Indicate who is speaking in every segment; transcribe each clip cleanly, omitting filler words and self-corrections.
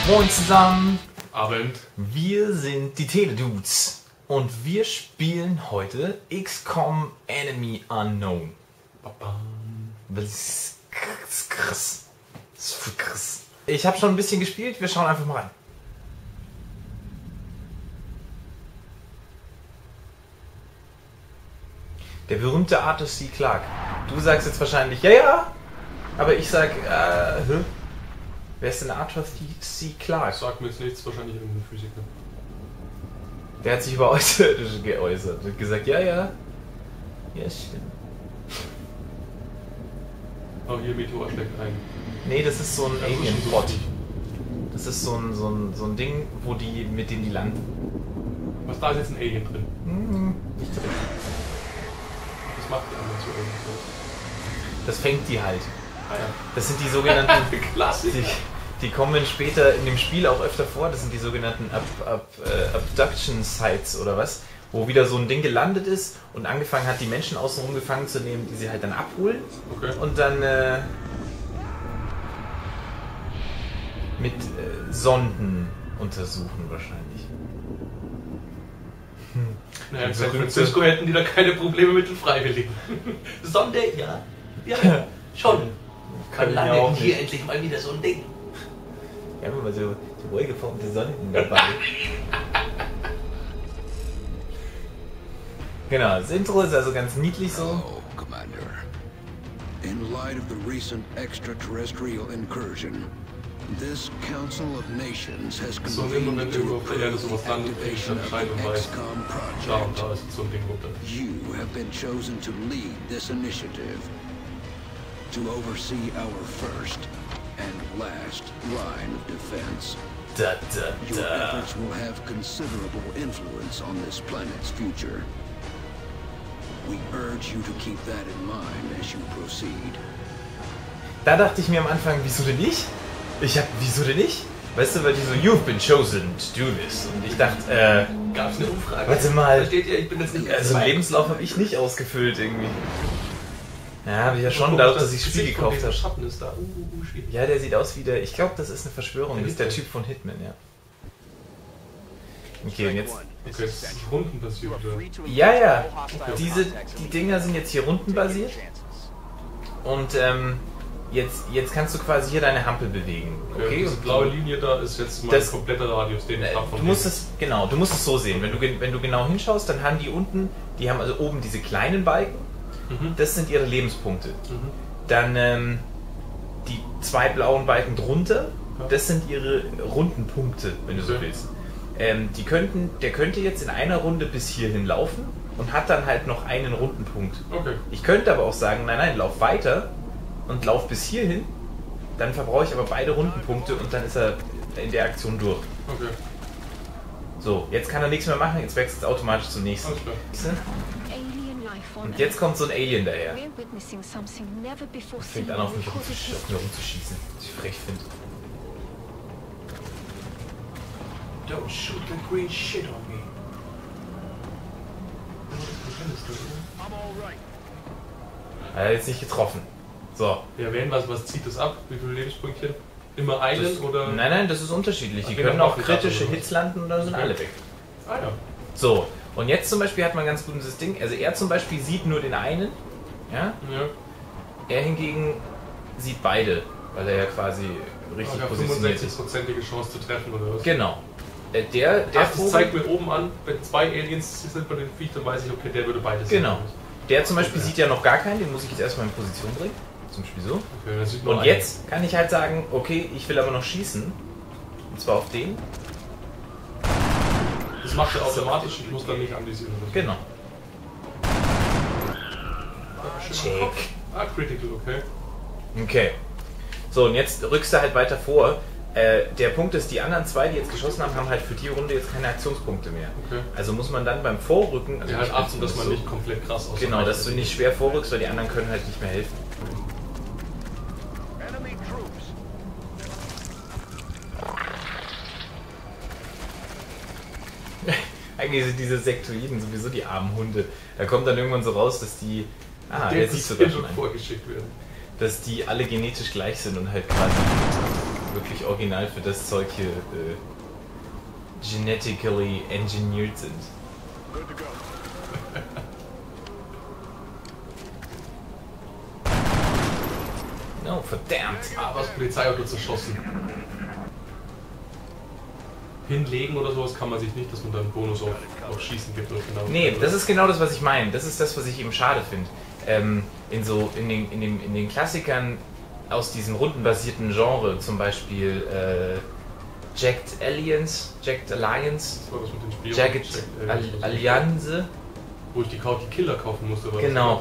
Speaker 1: Moin zusammen!
Speaker 2: Abend.
Speaker 1: Wir sind die Teledudes und wir spielen heute XCOM Enemy Unknown. Das ist krass. Ich habe schon ein bisschen gespielt, wir schauen einfach mal rein. Der berühmte Arthur C. Clarke. Du sagst jetzt wahrscheinlich, ja, aber ich sag, Wer ist denn Arthur C. Clarke?
Speaker 2: Sagt mir jetzt nichts, wahrscheinlich irgendein Physiker.
Speaker 1: Der hat sich über Außerirdische geäußert und gesagt, ja, stimmt.
Speaker 2: Oh, hier Meteor schlägt ein.
Speaker 1: Nee, das ist so ein Alien-Bot. Das ist so ein Ding, mit dem die landen.
Speaker 2: Was, da ist jetzt ein Alien drin?
Speaker 1: Nicht drin.
Speaker 2: Was macht die anderen so irgendwie?
Speaker 1: Das fängt die halt.
Speaker 2: Ah ja.
Speaker 1: Das sind die sogenannten...
Speaker 2: Klassiker.
Speaker 1: Die kommen später in dem Spiel auch öfter vor. Das sind die sogenannten Abduction Sites oder was. Wo wieder so ein Ding gelandet ist und angefangen hat, die Menschen außenrum gefangen zu nehmen, die sie halt dann abholen.
Speaker 2: Okay.
Speaker 1: Und dann mit Sonden untersuchen wahrscheinlich.
Speaker 2: Naja, in San Francisco hätten die da keine Probleme mit den Freiwilligen. Sonde, ja. Ja, schon.
Speaker 1: Kann
Speaker 2: Wann
Speaker 1: ich auch
Speaker 2: landet hier
Speaker 1: nicht.
Speaker 2: endlich mal wieder so ein Ding?
Speaker 1: Wir haben immer so wohlgeformte Sonden dabei. Genau, das Intro ist also ganz niedlich so.
Speaker 3: Hello, Commander. In light of the recent extraterrestrial incursion, this Council of Nations has
Speaker 2: So im Moment
Speaker 3: convened
Speaker 2: irgendwo
Speaker 3: to
Speaker 2: auf der Erde
Speaker 3: approve
Speaker 2: sowas
Speaker 3: the
Speaker 2: landet, kriege ich dann
Speaker 3: activation of
Speaker 2: Bescheid und
Speaker 3: the
Speaker 2: weiß,
Speaker 3: XCOM
Speaker 2: da und
Speaker 3: project.
Speaker 2: da ist so ein Ding runter.
Speaker 3: You have been chosen to lead this initiative, to oversee our first and last line of defense. Your efforts will have considerable influence on this planet's future. We urge you to keep that in mind as you proceed.
Speaker 1: Da dachte ich mir am Anfang, wieso denn nicht? Wieso denn nicht? Weißt du, weil die so, you've been chosen to do this. Und ich dachte,
Speaker 2: Gab es eine Umfrage?
Speaker 1: warte mal.
Speaker 2: Da steht ja, ich bin jetzt nicht
Speaker 1: Also einen Lebenslauf habe ich nicht ausgefüllt irgendwie. Ja, habe ich ja schon, dadurch, dass ich das Spiel gekauft habe.
Speaker 2: Schatten ist da. Schwierig.
Speaker 1: Ja, der sieht aus wie der, ich glaube, das ist eine Verschwörung,
Speaker 2: Der
Speaker 1: das ist der
Speaker 2: Hitman.
Speaker 1: Typ von Hitman, ja. Okay, und jetzt...
Speaker 2: Okay, das ist rundenbasiert, oder?
Speaker 1: Ja, die Dinger sind jetzt hier rundenbasiert. Und jetzt kannst du quasi hier deine Hampel bewegen. Okay,
Speaker 2: Diese
Speaker 1: und
Speaker 2: blaue Linie da ist jetzt mein
Speaker 1: Das-
Speaker 2: kompletter Radius, den ich habe von
Speaker 1: du musst es so sehen. Wenn du genau hinschaust, dann haben die unten, die haben also oben diese kleinen Balken. Das sind ihre Lebenspunkte. Dann die zwei blauen Balken drunter, das sind ihre runden Punkte, wenn du so
Speaker 2: Okay.
Speaker 1: willst. Der könnte jetzt in einer Runde bis hierhin laufen und hat dann halt noch einen runden Punkt.
Speaker 2: Okay.
Speaker 1: Ich könnte aber auch sagen, nein, lauf weiter und lauf bis hierhin, dann verbrauche ich aber beide Rundenpunkte und dann ist er in der Aktion durch.
Speaker 2: Okay.
Speaker 1: So, jetzt kann er nichts mehr machen, jetzt wechselt es automatisch zum nächsten.
Speaker 2: Alles klar.
Speaker 1: Und jetzt kommt so ein Alien daher.
Speaker 4: Fängt
Speaker 1: Fängt an auf mich rumzuschießen, was ich frech finde.
Speaker 2: Don't shoot the green shit on me.
Speaker 1: Er hat jetzt nicht getroffen. So.
Speaker 2: Ja, was zieht das ab? Wie viele Lebenspunktchen? Immer einen
Speaker 1: Das,
Speaker 2: oder?
Speaker 1: nein, das ist unterschiedlich. Die
Speaker 2: Okay,
Speaker 1: können
Speaker 2: dann
Speaker 1: auch
Speaker 2: machen
Speaker 1: kritische
Speaker 2: das, oder?
Speaker 1: Hits landen oder sind
Speaker 2: Okay.
Speaker 1: alle weg.
Speaker 2: Ah ja.
Speaker 1: So, und jetzt zum Beispiel hat man ganz gutes Ding. Also er zum Beispiel sieht nur den einen. Ja?
Speaker 2: Ja.
Speaker 1: Er hingegen sieht beide, weil er ja quasi richtig
Speaker 2: Ich habe
Speaker 1: positioniert ist.
Speaker 2: 65%ige Chance zu treffen oder was?
Speaker 1: Genau. Der
Speaker 2: Das
Speaker 1: Vogel,
Speaker 2: zeigt mir oben an, wenn zwei Aliens sind bei den Viech, dann weiß ich, okay, der würde beides
Speaker 1: Genau.
Speaker 2: sehen.
Speaker 1: Der zum Beispiel sieht ja noch gar keinen, den muss ich jetzt erstmal in Position bringen. Zum Beispiel so.
Speaker 2: Okay, das sieht nur
Speaker 1: Und
Speaker 2: einen.
Speaker 1: jetzt kann ich halt sagen, okay, ich will aber noch schießen. Und zwar auf den.
Speaker 2: Das macht er automatisch, ich muss dann nicht anvisieren. oder so.
Speaker 1: Genau.
Speaker 2: Check. Ah, critical, okay.
Speaker 1: Okay. So, und jetzt rückst du halt weiter vor. Der Punkt ist, die anderen zwei, die jetzt geschossen haben, haben halt für die Runde jetzt keine Aktionspunkte mehr.
Speaker 2: Okay.
Speaker 1: Also muss man dann beim Vorrücken... Also
Speaker 2: Ja, halt
Speaker 1: ich
Speaker 2: achten, dass man
Speaker 1: so-
Speaker 2: nicht komplett krass aussieht.
Speaker 1: Genau, dass du nicht schwer vorrückst, weil die anderen können halt nicht mehr helfen.
Speaker 3: Enemy troops.
Speaker 1: Eigentlich sind diese Sektoiden sowieso die armen Hunde. Da kommt dann irgendwann so raus, dass die... Ah, er sieht sogar schon einen.
Speaker 2: vorgeschickt werden.
Speaker 1: Dass die alle genetisch gleich sind und halt quasi wirklich original für das Zeug hier genetically engineered sind. No, verdammt!
Speaker 2: Aber das Polizeiauto zerschossen. Hinlegen oder sowas kann man sich nicht, dass man dann einen Bonus auf Schießen gibt. Oder genau.
Speaker 1: Nee, das ist genau das, was ich meine. Das ist das, was ich eben schade finde. In den Klassikern aus diesem rundenbasierten Genre, zum Beispiel Jagged Alliance, Jagged Allianz,
Speaker 2: wo ich die Killer kaufen musste.
Speaker 1: Genau.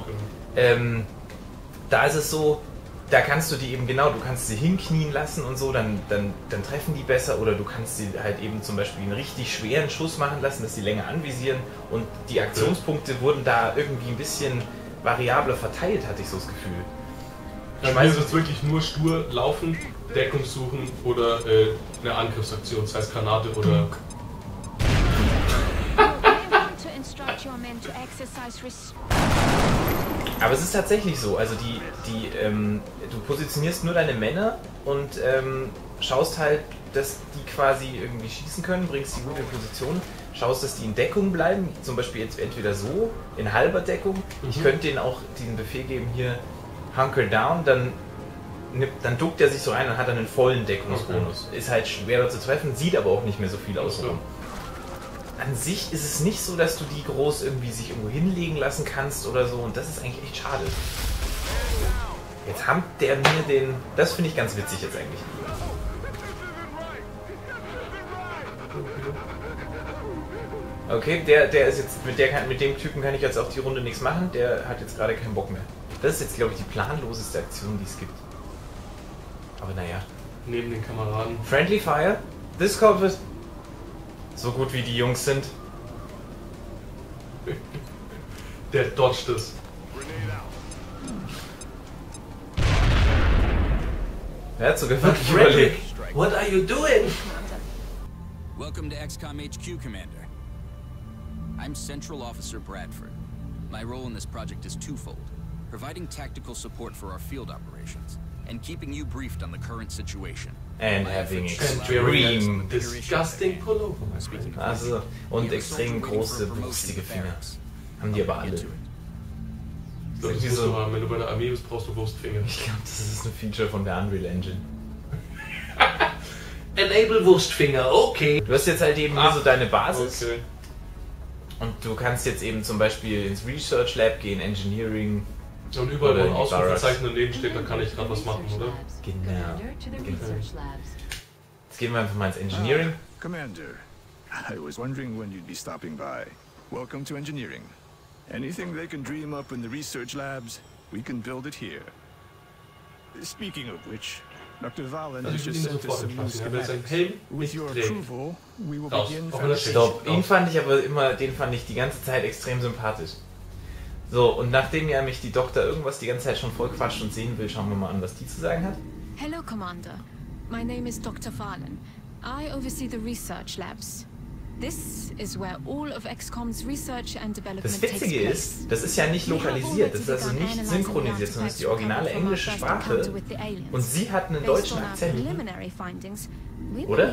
Speaker 1: Da ist es so, da kannst du die eben du kannst sie hinknien lassen und so, dann treffen die besser, oder du kannst sie halt eben zum Beispiel einen richtig schweren Schuss machen lassen, dass sie länger anvisieren, und die Aktionspunkte wurden da irgendwie ein bisschen variabler verteilt, hatte ich so das Gefühl.
Speaker 2: Ja, hier ist es wirklich nur stur laufen, Deckung suchen oder eine Angriffsaktion, das heißt Granate oder...
Speaker 1: Aber es ist tatsächlich so, also du positionierst nur deine Männer und schaust halt, dass die quasi irgendwie schießen können, bringst die gut in Position, schaust, dass die in Deckung bleiben, zum Beispiel jetzt entweder so, in halber Deckung. Ich könnte denen auch diesen Befehl geben, hier, Hunker down, dann duckt er sich so rein und hat dann einen vollen Deckungsbonus. Ist halt schwerer zu treffen, sieht aber auch nicht mehr so viel aus. An sich ist es nicht so, dass du die groß irgendwie sich irgendwo hinlegen lassen kannst oder so, und das ist eigentlich echt schade. Jetzt hat der mir das finde ich ganz witzig jetzt eigentlich. Okay, der ist jetzt, mit dem Typen kann ich jetzt auf die Runde nichts machen, der hat jetzt gerade keinen Bock mehr. Das ist jetzt, glaube ich, die planloseste Aktion, die es gibt. Aber naja.
Speaker 2: Neben den Kameraden.
Speaker 1: Friendly Fire? This corpus. So gut wie die Jungs sind.
Speaker 2: Der dodgt es.
Speaker 1: Er hat sogar wirklich überlebt.
Speaker 2: What are you doing?
Speaker 5: Welcome to XCOM HQ, Commander. I'm Central Officer Bradford. My role in this project is twofold: providing tactical support for our field operations, and keeping you briefed on the current situation.
Speaker 1: And having extreme
Speaker 2: disgusting pullover.
Speaker 1: Also, und extrem große, wuchstige Finger. Haben die aber alle.
Speaker 2: Das musst du haben. Wenn du bei der Armee bist, brauchst du Wurstfinger.
Speaker 1: Ich glaube, das ist ein Feature von der Unreal Engine.
Speaker 2: Enable Wurstfinger, okay.
Speaker 1: Du hast jetzt halt eben hier so deine Basis.
Speaker 2: Okay.
Speaker 1: Und du kannst jetzt eben zum Beispiel ins Research Lab gehen, Engineering.
Speaker 2: Und überall, wo ein Ausrufezeichen daneben steht, da kann ich gerade was machen, oder?
Speaker 1: Genau. Jetzt gehen wir einfach mal ins Engineering.
Speaker 6: Commander, I was wondering when you'd be stopping by. Welcome to Engineering. Anything they can dream up in the research labs, we can build it here. Speaking of which, Dr. Valen has just sent us some new schematics. With your approval, we will begin
Speaker 1: Den fand ich die ganze Zeit extrem sympathisch. So, und nachdem ja mich die Doktor irgendwas die ganze Zeit schon voll quatscht und sehen will, schauen wir mal an, was die zu sagen hat.
Speaker 4: Hello, Commander. My name is Dr. Valen. I oversee the research labs. This is where all of XCOM's research and development
Speaker 1: Das Witzige ist, das ist ja nicht lokalisiert, das ist also nicht synchronisiert, sondern es ist die originale englische Sprache und sie hat einen deutschen Akzent. Oder?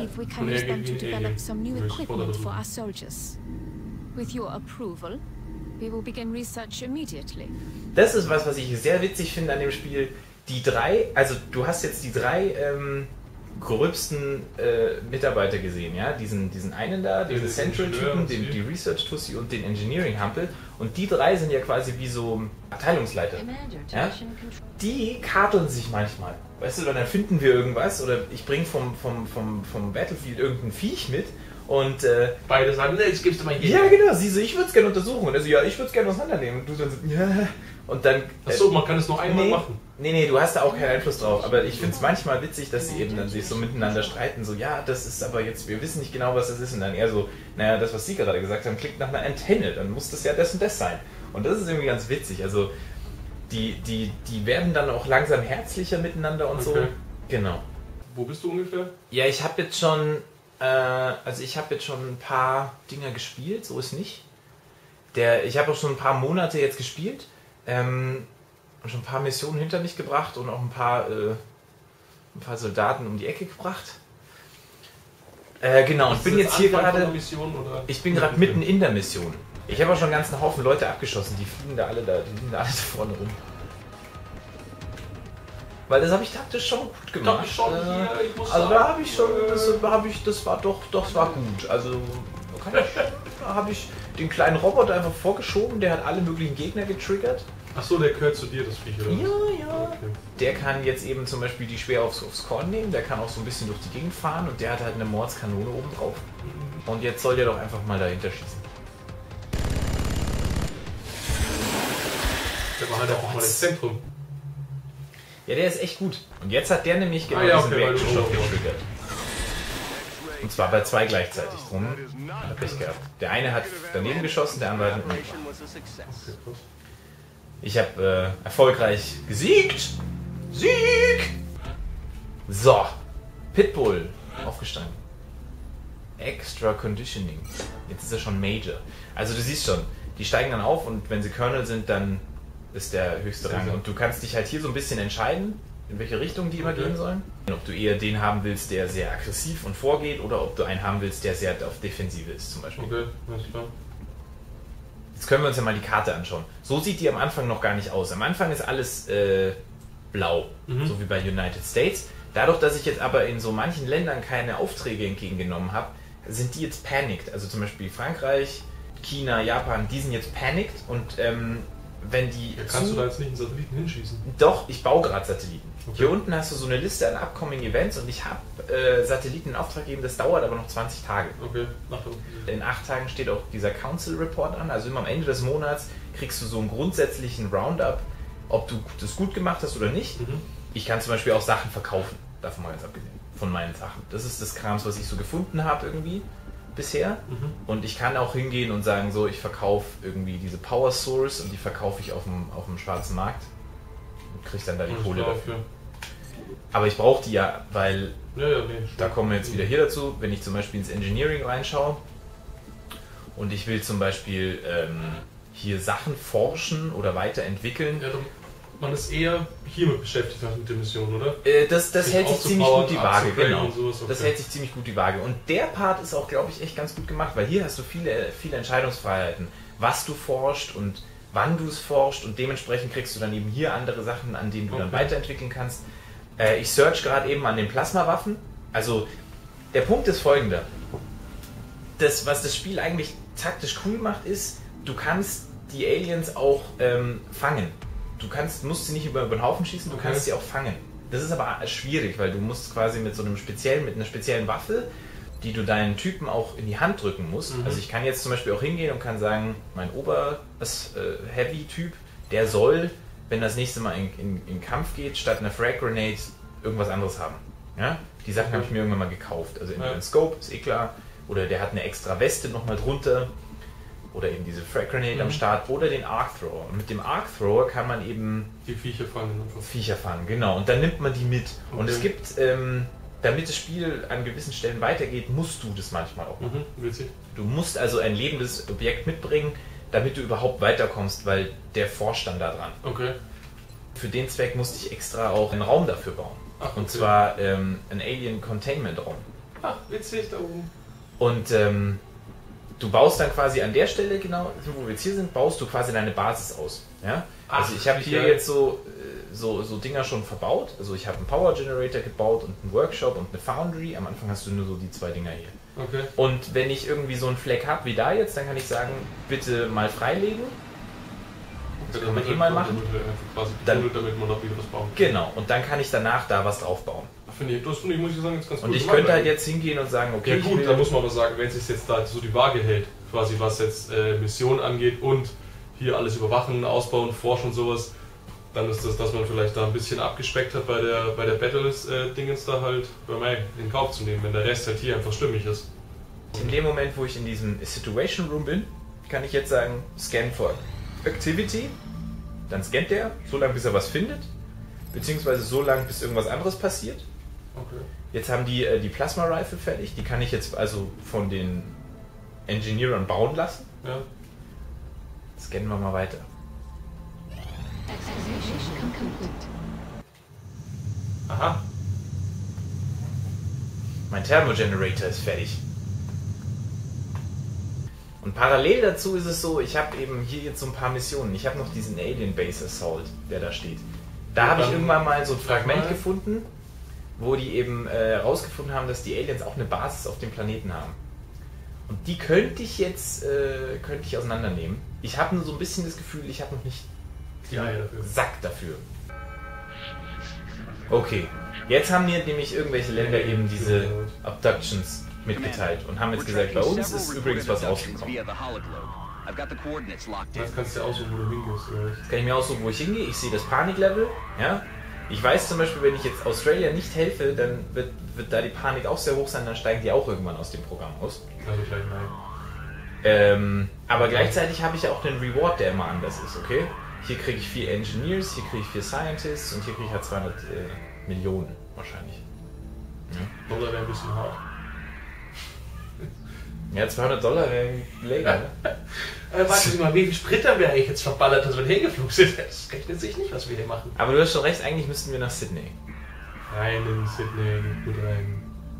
Speaker 1: Das ist was ich sehr witzig finde an dem Spiel. Die drei, also du hast jetzt die drei gröbsten Mitarbeiter gesehen, ja? Diesen einen da, diesen Central-Typen, die Research-Tussi und den Engineering-Hampel. Und die drei sind ja quasi wie so Abteilungsleiter. Ja? Die karteln sich manchmal. Weißt du, dann finden wir irgendwas oder ich bringe vom Battlefield irgendein Viech mit. Und
Speaker 2: beide sagen, ne, jetzt gibst du mein Geld.
Speaker 1: Ja, genau, sie so, ich würde es gerne untersuchen. Und er so, ja, ich würde es gerne auseinandernehmen. Und du dann so, ja. Und dann.
Speaker 2: Achso, man kann es nur einmal machen.
Speaker 1: Nee, du hast da auch keinen Einfluss drauf. Aber ich finde es manchmal witzig, dass sie eben dann sich so miteinander streiten. So, ja, das ist aber jetzt, wir wissen nicht genau, was das ist. Und dann eher so, naja, das, was sie gerade gesagt haben, klingt nach einer Antenne. Dann muss das ja das und das sein. Und das ist irgendwie ganz witzig. Also, die werden dann auch langsam herzlicher miteinander und so. Genau.
Speaker 2: Wo bist du ungefähr?
Speaker 1: Ja, ich habe jetzt schon ein paar Dinger gespielt, so ist nicht. Ich habe auch schon ein paar Monate jetzt gespielt, schon ein paar Missionen hinter mich gebracht und auch ein paar ein paar Soldaten um die Ecke gebracht. Genau, und bin jetzt hier gerade. Ich bin gerade mitten in der Mission. Ich habe auch schon einen ganzen Haufen Leute abgeschossen, die fliegen da alle da vorne rum. Weil das habe ich taktisch schon gut gemacht. Also da habe ich schon, das war gut. Also habe ich den kleinen Roboter einfach vorgeschoben, der hat alle möglichen Gegner getriggert.
Speaker 2: Achso, der gehört zu dir, das Viech, oder?
Speaker 1: Ja.
Speaker 2: Okay.
Speaker 1: Der kann jetzt eben zum Beispiel die schwer aufs Korn nehmen, der kann auch so ein bisschen durch die Gegend fahren und der hat halt eine Mordskanone oben drauf. Und jetzt soll der doch einfach mal dahinter schießen.
Speaker 2: Der war halt einfach mal das Zentrum.
Speaker 1: Ja, der ist echt gut. Und jetzt hat der nämlich genau diesen Reaction-Shot getriggert. Und zwar bei 2 gleichzeitig drum. Hat Pech gehabt. Der eine hat daneben geschossen, der andere hat hinten. Ich habe erfolgreich gesiegt. Sieg! So. Pitbull. Aufgestanden. Extra Conditioning. Jetzt ist er schon Major. Also du siehst schon, die steigen dann auf und wenn sie Colonel sind, dann ist der höchste Rang. Und du kannst dich halt hier so ein bisschen entscheiden, in welche Richtung die immer gehen sollen. Ob du eher den haben willst, der sehr aggressiv und vorgeht, oder ob du einen haben willst, der sehr auf Defensive ist zum Beispiel.
Speaker 2: Okay, alles klar.
Speaker 1: Jetzt können wir uns ja mal die Karte anschauen. So sieht die am Anfang noch gar nicht aus. Am Anfang ist alles blau, so wie bei United States. Dadurch, dass ich jetzt aber in so manchen Ländern keine Aufträge entgegengenommen habe, sind die jetzt panicked. Also zum Beispiel Frankreich, China, Japan, die sind jetzt panicked und wenn die...
Speaker 2: Ja, kannst du da jetzt nicht einen Satelliten hinschießen?
Speaker 1: Doch, ich baue gerade Satelliten.
Speaker 2: Okay.
Speaker 1: Hier unten hast du so eine Liste an upcoming Events und ich habe Satelliten in Auftrag gegeben, das dauert aber noch 20 Tage.
Speaker 2: Okay.
Speaker 1: In 8 Tagen steht auch dieser Council Report an, also immer am Ende des Monats kriegst du so einen grundsätzlichen Roundup, ob du das gut gemacht hast oder nicht. Ich kann zum Beispiel auch Sachen verkaufen, davon mal ganz abgesehen, von meinen Sachen. Das ist das Krams, was ich so gefunden habe irgendwie bisher. Und ich kann auch hingehen und sagen, so, ich verkaufe irgendwie diese Power Source und die verkaufe ich auf dem schwarzen Markt und kriege dann da die Kohle dafür. Aber ich brauche die ja, weil da kommen wir jetzt wieder hier dazu, wenn ich zum Beispiel ins Engineering reinschaue und ich will zum Beispiel hier Sachen forschen oder weiterentwickeln.
Speaker 2: Ja, man ist eher hiermit beschäftigt mit der Mission, oder?
Speaker 1: Das hält sich ziemlich gut die Waage, genau.
Speaker 2: Sowas, okay.
Speaker 1: Das hält sich ziemlich gut die Waage. Und der Part ist auch, glaube ich, echt ganz gut gemacht, weil hier hast du viele Entscheidungsfreiheiten, was du forscht und wann du es forscht und dementsprechend kriegst du dann eben hier andere Sachen, an denen du dann weiterentwickeln kannst. Ich search gerade eben an den Plasmawaffen. Also der Punkt ist folgender. Was das Spiel eigentlich taktisch cool macht, ist, du kannst die Aliens auch fangen. Du musst sie nicht über den Haufen schießen, du kannst sie auch fangen. Das ist aber schwierig, weil du musst quasi mit einer speziellen Waffe, die du deinen Typen auch in die Hand drücken musst. Also ich kann jetzt zum Beispiel auch hingehen und kann sagen, mein Heavy-Typ, der soll, wenn das nächste Mal in Kampf geht, statt einer Frag Grenade irgendwas anderes haben. Ja? Die Sachen habe ich mir irgendwann mal gekauft. Also entweder ein Scope, ist eh klar, oder der hat eine extra Weste nochmal drunter. Oder eben diese Frag Grenade am Start oder den Arc Thrower. Und mit dem Arc Thrower kann man eben
Speaker 2: die Viecher fangen.
Speaker 1: Genau. Und dann nimmt man die mit. Okay. Und es gibt, damit das Spiel an gewissen Stellen weitergeht, musst du das manchmal auch machen.
Speaker 2: Witzig.
Speaker 1: Du musst also ein lebendes Objekt mitbringen, damit du überhaupt weiterkommst, weil der forscht dann da dran.
Speaker 2: Okay.
Speaker 1: Für den Zweck musste ich extra auch einen Raum dafür bauen.
Speaker 2: Ach, okay.
Speaker 1: Und zwar ein Alien Containment Raum.
Speaker 2: Ach, witzig da oben.
Speaker 1: Und du baust dann quasi an der Stelle, genau, wo wir jetzt hier sind, baust du quasi deine Basis aus. Ja? Also ich habe hier jetzt so Dinger schon verbaut. Also ich habe einen Power Generator gebaut und einen Workshop und eine Foundry. Am Anfang hast du nur so die 2 Dinger hier.
Speaker 2: Okay.
Speaker 1: Und wenn ich irgendwie so einen Fleck habe wie da jetzt, dann kann ich sagen, bitte mal freilegen. Das kann man mal machen.
Speaker 2: Damit man noch wieder was bauen kann.
Speaker 1: Genau, und dann kann ich danach da was drauf bauen.
Speaker 2: Das finde ich, muss ich sagen, jetzt ganz gut.
Speaker 1: Und ich könnte halt jetzt hingehen und sagen, okay.
Speaker 2: Ja gut, da muss man aber sagen, wenn es sich jetzt da so die Waage hält, quasi was jetzt Mission angeht und hier alles überwachen, ausbauen, forschen und sowas, dann ist das, dass man vielleicht da ein bisschen abgespeckt hat bei der Battles-Dingens da halt bei mir in Kauf zu nehmen, wenn der Rest halt hier einfach stimmig ist.
Speaker 1: In dem Moment, wo ich in diesem Situation Room bin, kann ich jetzt sagen, Scan for Activity, dann scannt der, so lange bis er was findet, beziehungsweise so lange bis irgendwas anderes passiert.
Speaker 2: Okay.
Speaker 1: Jetzt haben die Plasma Rifle fertig, die kann ich jetzt also von den Engineerern bauen lassen.
Speaker 2: Ja.
Speaker 1: Scannen wir mal weiter.
Speaker 2: Aha.
Speaker 1: Mein Thermogenerator ist fertig. Und parallel dazu ist es so, ich habe eben hier jetzt so ein paar Missionen. Ich habe noch diesen Alien Base Assault, der da steht. Da habe ich irgendwann mal so ein Fragment gefunden, wo die eben rausgefunden haben, dass die Aliens auch eine Basis auf dem Planeten haben. Und die könnte ich jetzt auseinandernehmen. Ich habe nur so ein bisschen das Gefühl, ich habe noch nicht den Sack dafür. Okay, jetzt haben mir nämlich irgendwelche Länder eben diese Abductions mitgeteilt und haben jetzt gesagt, bei uns ist übrigens was rausgekommen.
Speaker 2: Jetzt kannst du ja aussuchen, wo du hingehst.
Speaker 1: Jetzt kann ich mir aussuchen, wo ich hingehe. Ich sehe das Paniklevel. Ja? Ich weiß zum Beispiel, wenn ich jetzt Australia nicht helfe, dann wird da die Panik auch sehr hoch sein, dann steigen die auch irgendwann aus dem Programm aus.
Speaker 2: Also gleich nein.
Speaker 1: Aber gleichzeitig habe ich ja auch einen Reward, der immer anders ist, okay? Hier kriege ich 4 Engineers, hier kriege ich 4 Scientists und hier kriege ich halt 200 Millionen wahrscheinlich.
Speaker 2: Ja. Dollar wäre ein bisschen hart.
Speaker 1: Ja, $200 wäre länger, ne?
Speaker 7: Warte mal, wie viel Sprit haben wir eigentlich jetzt verballert, dass wir hingeflogen sind? Das rechnet sich nicht, was wir hier machen.
Speaker 1: Aber du hast schon recht, eigentlich müssten wir nach Sydney.
Speaker 2: Rein in Sydney, gut rein.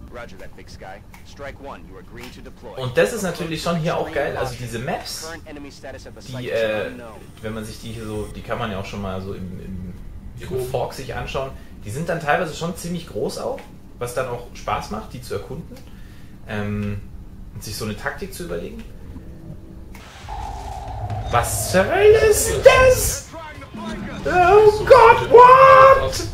Speaker 1: Und das ist natürlich schon hier auch geil, also diese Maps, die, wenn man sich die hier so, die kann man ja auch schon mal so im Fork sich anschauen, die sind dann teilweise schon ziemlich groß auch, was dann auch Spaß macht, die zu erkunden. Und sich so eine Taktik zu überlegen. Was zur Hölle ist das? Oh Gott, what?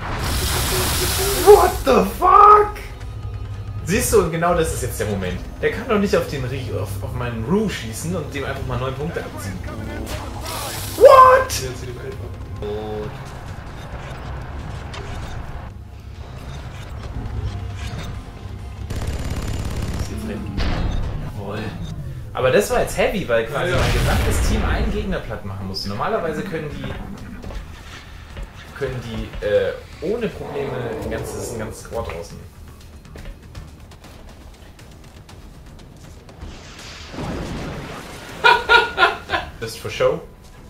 Speaker 1: What the fuck? Siehst du, und genau das ist jetzt der Moment. Der kann doch nicht auf meinen Roo schießen und dem einfach mal 9 Punkte abziehen. What? Jawohl. Aber das war jetzt heavy, weil quasi mein gesamtes Team einen Gegner platt machen musste. Normalerweise können die ohne Probleme ein ganzes Squad rausnehmen. Just for show.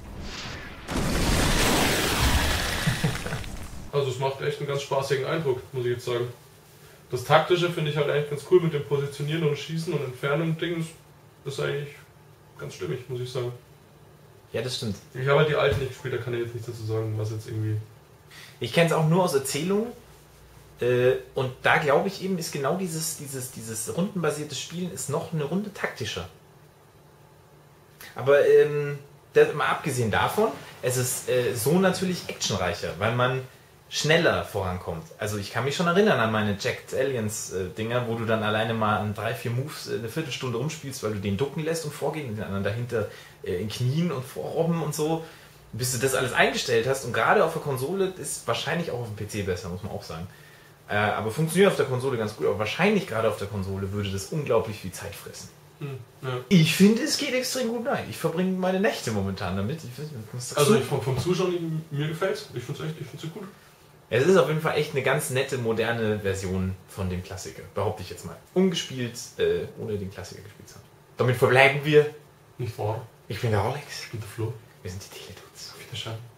Speaker 2: Also es macht echt einen ganz spaßigen Eindruck, muss ich jetzt sagen. Das Taktische finde ich halt eigentlich ganz cool mit dem Positionieren und Schießen und Entfernen und Ding. Das ist eigentlich ganz stimmig, muss ich sagen.
Speaker 1: Ja, das stimmt.
Speaker 2: Ich habe halt die alten nicht gespielt, da kann ich jetzt nichts dazu sagen, was jetzt irgendwie...
Speaker 1: Ich kenne es auch nur aus Erzählungen. Und da glaube ich eben, ist genau dieses rundenbasierte Spielen ist noch eine Runde taktischer. Aber mal abgesehen davon, es ist so natürlich actionreicher, weil man schneller vorankommt. Also ich kann mich schon erinnern an meine Jacked Aliens Dinger, wo du dann alleine mal an 3-4 Moves eine Viertelstunde rumspielst, weil du den ducken lässt und vorgehen und den anderen dahinter in Knien und vorrobben und so, bis du das alles eingestellt hast. Und gerade auf der Konsole ist wahrscheinlich auch auf dem PC besser, muss man auch sagen. Aber funktioniert auf der Konsole ganz gut, aber wahrscheinlich gerade auf der Konsole würde das unglaublich viel Zeit fressen.
Speaker 2: Ja.
Speaker 1: Ich finde, es geht extrem gut rein. Ich verbringe meine Nächte momentan damit.
Speaker 2: Vom Zuschauen, mir gefällt es. Ich finde es gut.
Speaker 1: Es ist auf jeden Fall echt eine ganz nette, moderne Version von dem Klassiker. Behaupte ich jetzt mal. Ungespielt, ohne den Klassiker gespielt zu haben. Damit verbleiben wir.
Speaker 2: Nicht wahr?
Speaker 1: Ich bin der Alex.
Speaker 2: Ich bin der Flo.
Speaker 1: Wir sind die Teledudes.
Speaker 2: Auf Wiedersehen.